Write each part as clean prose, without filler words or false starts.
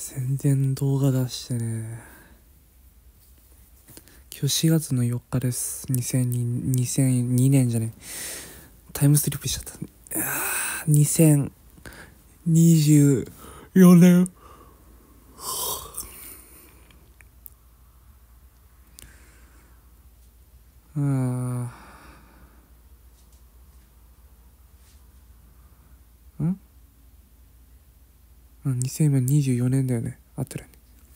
全然動画出してね。今日4月の4日です。2002年じゃねえ。タイムスリップしちゃった。2024年。2024年だよね。合ってるよね。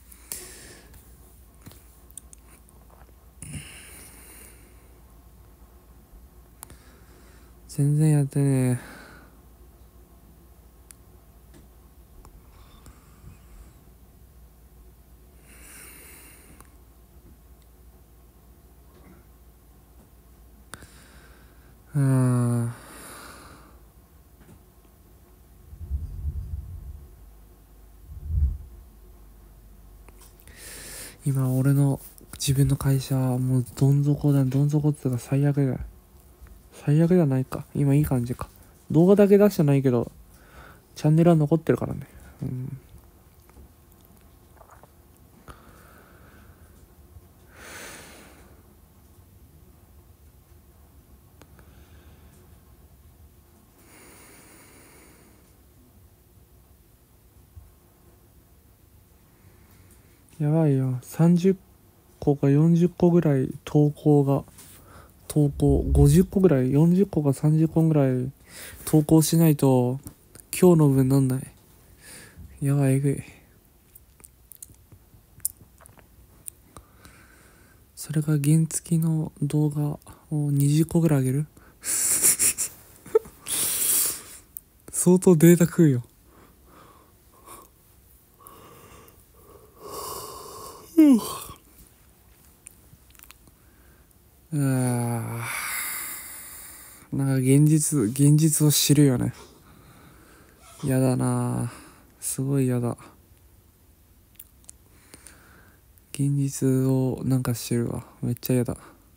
全然やってねえ。今俺の自分の会社はもうどん底だ。どん底っていうか最悪だよ。最悪じゃないか。今いい感じか。動画だけ出してないけどチャンネルは残ってるからね。やばいよ。30個か40個ぐらい投稿50個ぐらい、40個か30個ぐらい投稿しないと今日の分なんない。やばい、えぐい。それが原付の動画を20個ぐらいあげる。相当データ食うよ。なんか現実を知るよね。やだな。すごいやだ。現実をなんか知るわ。めっちゃやだ。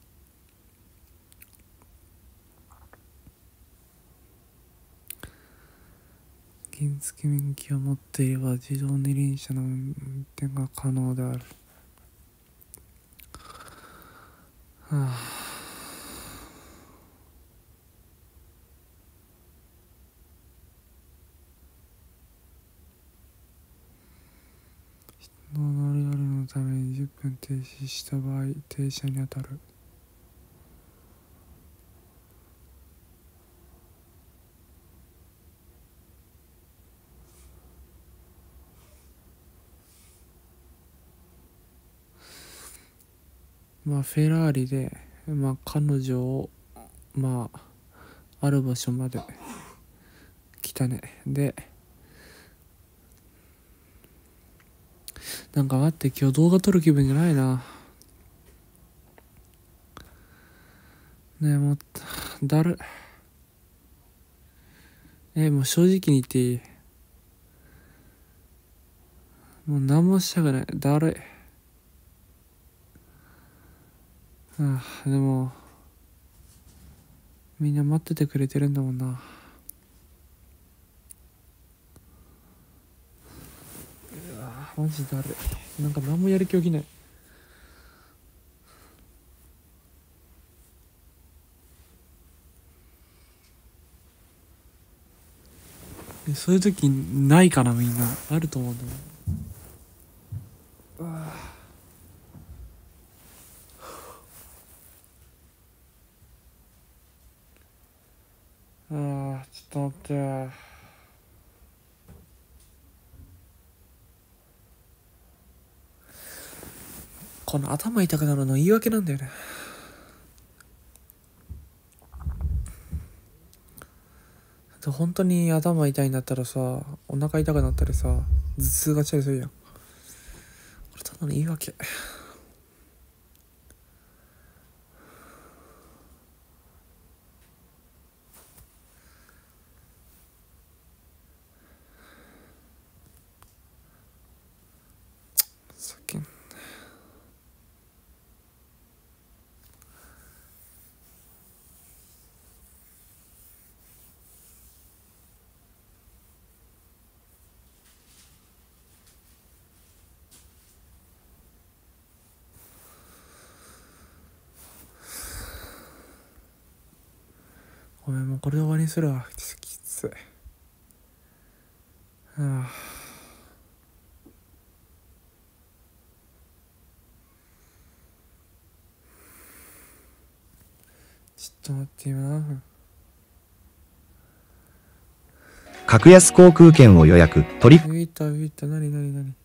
原付免許を持っていれば自動二輪車の運転が可能である。人の乗り降りのために10分停止した場合、停車に当たる。まあフェラーリで彼女をある場所まで来たね。でなんか待って、今日動画撮る気分じゃないな。ねえ、もうだる。もう正直に言っていい？もう何もしたくない。だるい。でもみんな待っててくれてるんだもんな。マジだるい。なんか何もやる気起きない。そういう時ないかな。みんなあると思うんだもん。ちょっと待って。この頭痛くなるの言い訳なんだよね。本当に頭痛いんだったらさ、お腹痛くなったりさ、頭痛がしたりするやん。これただの言い訳。さっきごめん、もうこれで終わりにするわ。きつい。はあ、ちょっと待って、今何分？ 格安航空券を予約。 ウィーター、なに。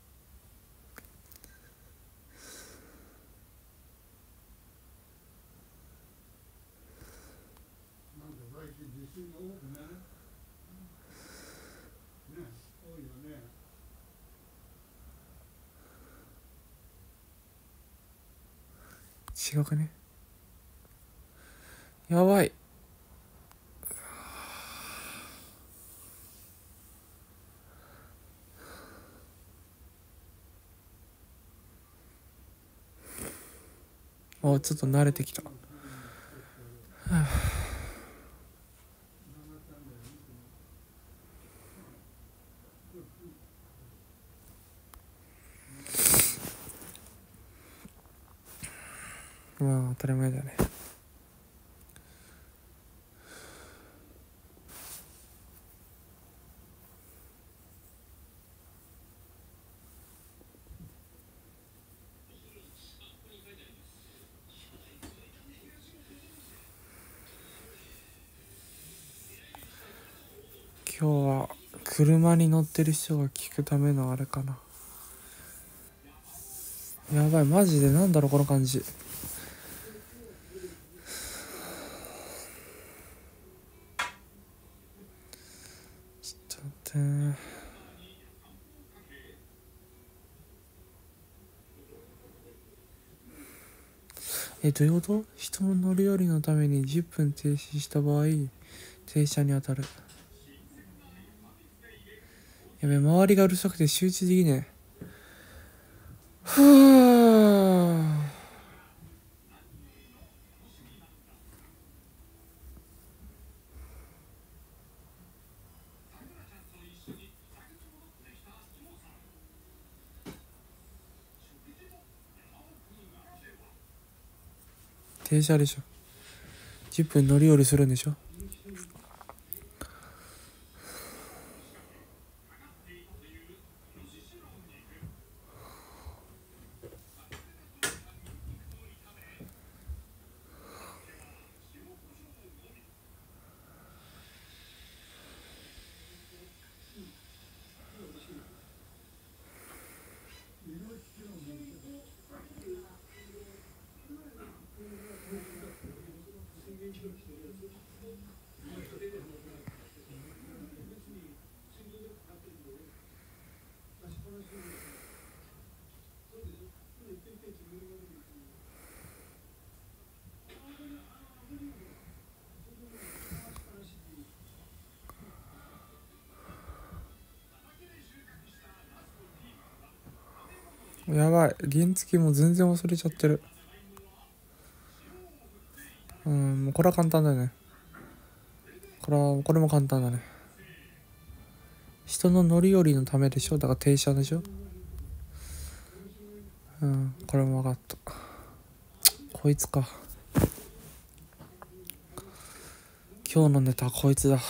違くね？やばい。あ、ちょっと慣れてきた。はあ、まあ当たり前だね。今日は車に乗ってる人が聞くためのあれかな。やばい、マジでなんだろうこの感じ。ちょっと待って。どういうこと？人の乗り降りのために10分停止した場合、停車に当たる。やべ、周りがうるさくて集中できねえ。はあ。停車でしょ。10分乗り降りするんでしょ。やばい、原付も全然忘れちゃってる。もうこれは簡単だね。これも簡単だね。人の乗り降りのためでしょ。だから停車でしょ。これも分かった。こいつか。今日のネタはこいつだ。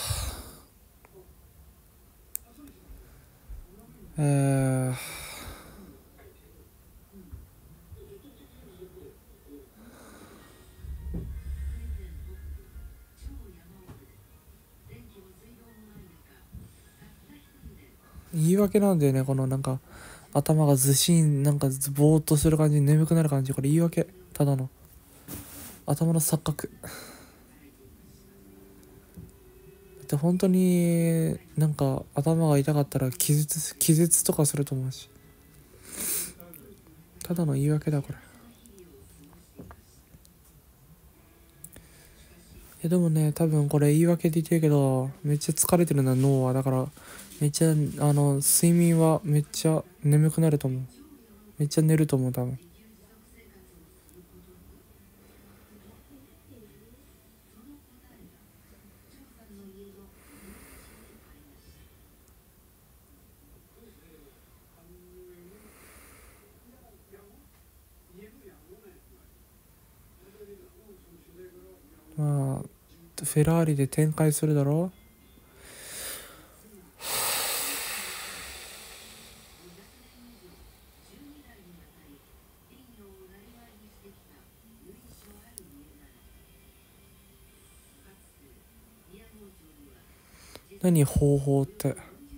言い訳なんだよね、このなんか頭がずしん、なんかぼーっとする感じ、眠くなる感じ。これ言い訳。ただの頭の錯覚。だって本当になんか頭が痛かったら気絶とかすると思うし。ただの言い訳だこれ。でもね、多分これ言い訳で言ってるけど、めっちゃ疲れてるな、脳は。だからめっちゃ睡眠はめっちゃ眠くなると思う。めっちゃ寝ると思う多分。まあフェラーリで展開するだろ。何方法って。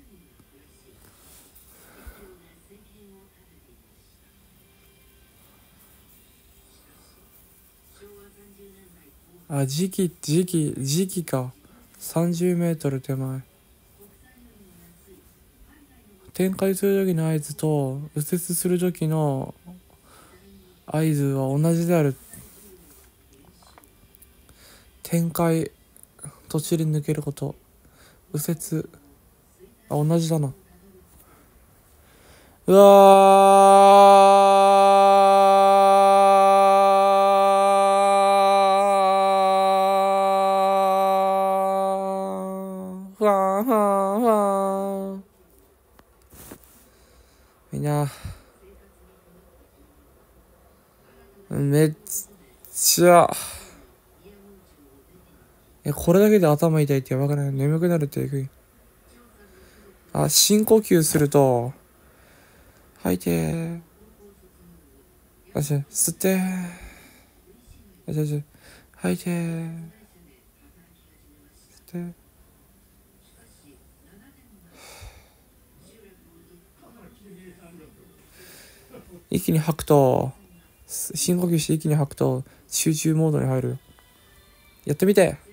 あ、時期か。30メートル手前。展開する時の合図と右折する時の合図は同じである。展開、途中で抜けること。右折、あ、同じだな。うわー、ふわーふわーふわー。みんな、めっちゃ、これだけで頭痛いってやばくない？眠くなるってえぐい。あ、深呼吸すると、吐いてー。吸ってー。吐いてー。吸って。一気に吐くと、深呼吸して一気に吐くと集中モードに入るよ。やってみて。